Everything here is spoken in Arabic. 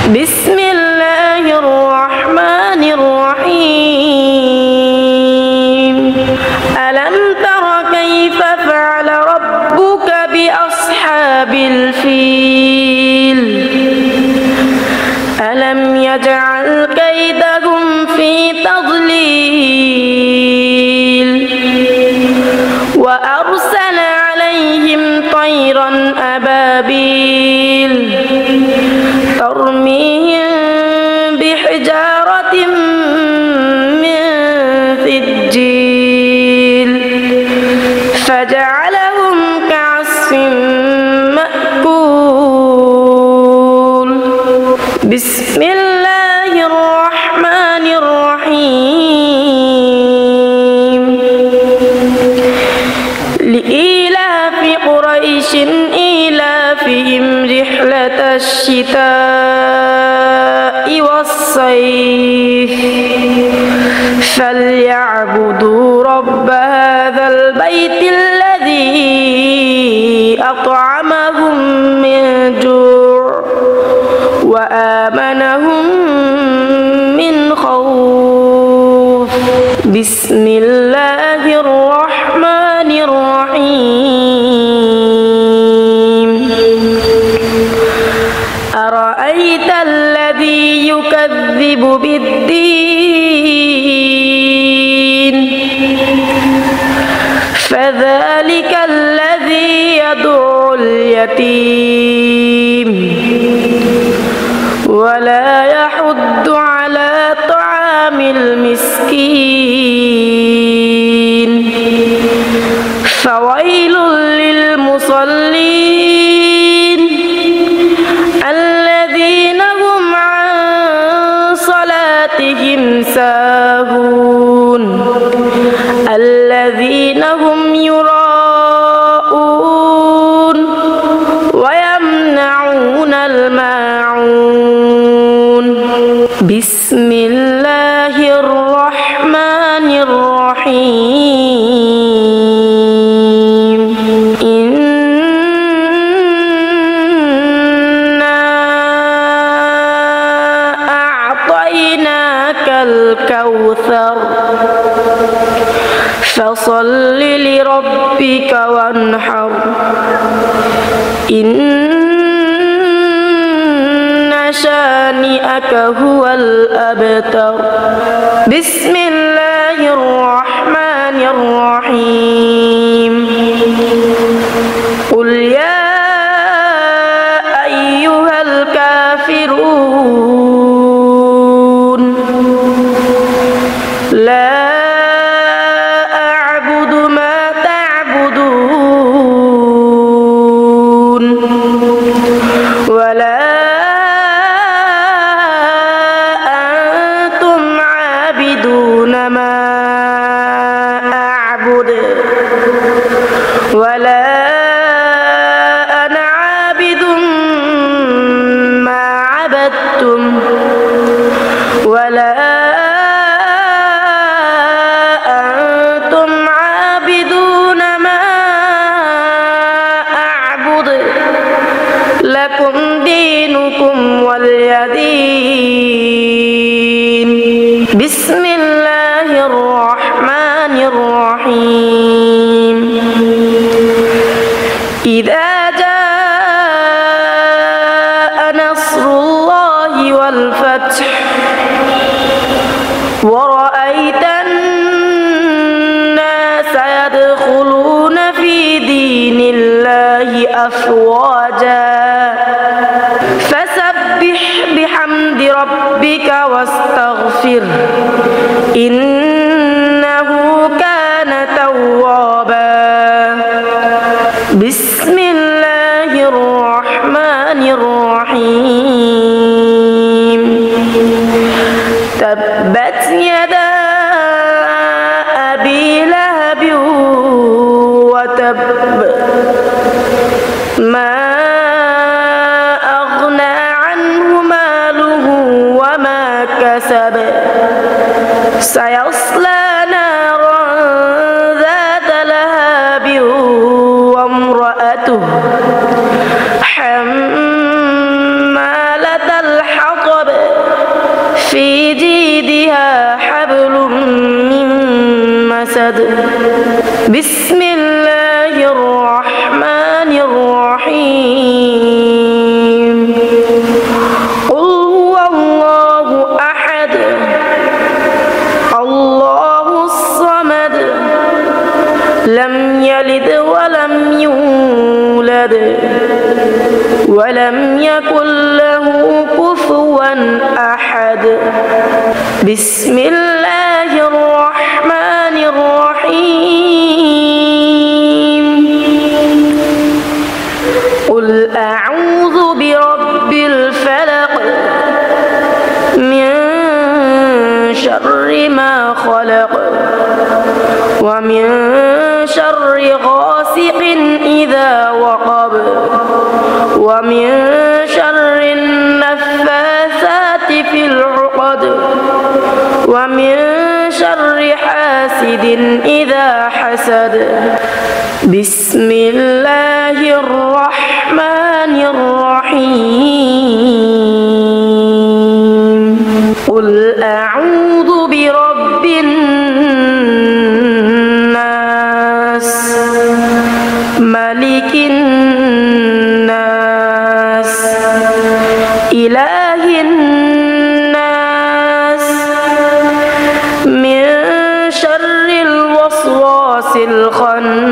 بسم الله الرحمن الرحيم ألم تر كيف فعل ربك بأصحاب الفيل ألم يجعل كيدهم في تضليل وأرسل عليهم طيرا أبابيل ترميهم بحجارة من سجيل فجعلهم كعصف مأكول بسم الله الرحمن الرحيم لإيلاف قريش إيلافهم رحلة الشتاء والصيف فليعبدوا رب هذا البيت الذي أطعمهم من جوع وآمنهم من خوف بسم الله الرحمن الرحيم أرأيت الذي يكذب بالدين فذلك الذي يدعو اليتيم ولا يحض على طعام المسكين فويل للمصلين الذين هم عن صلاتهم ساهون الذين هم يراءون ويمنعون الماعون بسم الله الرحمن الرحيم إنا أعطيناك الكوثر فصل لربك وانحر إن شانئك هو الأبتر بسم الله الرحمن الرحيم قل يا أيها الكافرون لا أعبد ما تعبدون ولا أنتم عابدون ما أعبد ولا أنا عابد ما عبدتم ولا أنتم عابدون ما أعبد لكم دينكم ولي دين بسم الله الرحمن الرحيم إذا جاء نصر الله والفتح ورأيت الناس يدخلون في دين الله أفواجا فسبح بحمد ربك واستغفر إنه كان توابا بسم الله الرحمن الرحيم تبت يدا أبي لهب وتب ما أغنى عنه ماله وما كسب سيصلى نارا ذات لهب وامرأته حمالة الحطب في جيدها حبل من مسد بسم الله الرحمن الرحيم قل هو الله أحد الله الصمد لم يلد ولم يولد ولم يكن له كفوا أحد بسم الله الرحمن الرحيم قل أعوذ برب الفلق من شر ما خلق ومن شر غاسق إذا وقب ومن شر النفاثات في العقد ومن شر حاسد إذا حسد بسم الله الرحمن الرحيم قل أعوذ برب الناس ملك الناس إله الناس من شر الوسواس الخناس